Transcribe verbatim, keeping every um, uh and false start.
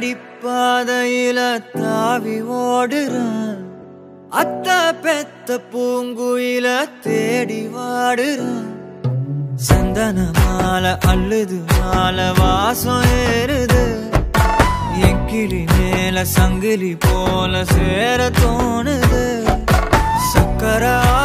அடிப்பாதையில தாவி ஓடுறான் அத்த பெத்த பூங்குயில தேடி வாடுறான் சந்தன மாலை அள்ளுது மாலை வாசம் ஏறுது என் கிளி மேல சங்கிலி போல சேர தோணுது சக்கரா